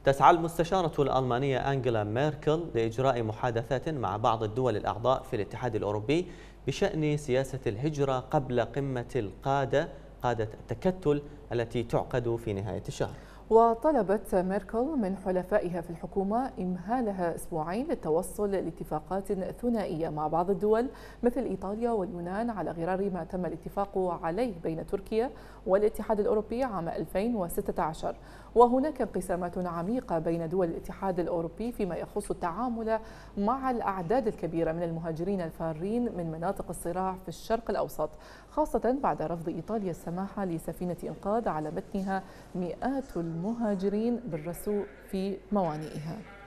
تسعى المستشارة الألمانية أنغيلا ميركل لإجراء محادثات مع بعض الدول الأعضاء في الاتحاد الأوروبي بشأن سياسة الهجرة قبل قمة قادة التكتل التي تعقد في نهاية الشهر. وطلبت ميركل من حلفائها في الحكومة إمهالها أسبوعين للتوصل لاتفاقات ثنائية مع بعض الدول مثل إيطاليا واليونان على غرار ما تم الاتفاق عليه بين تركيا والاتحاد الأوروبي عام 2016. وهناك انقسامات عميقة بين دول الاتحاد الأوروبي فيما يخص التعامل مع الأعداد الكبيرة من المهاجرين الفارين من مناطق الصراع في الشرق الأوسط، خاصة بعد رفض إيطاليا السماح لسفينة إنقاذ على متنها مئات المهاجرين بالرسو في موانئها.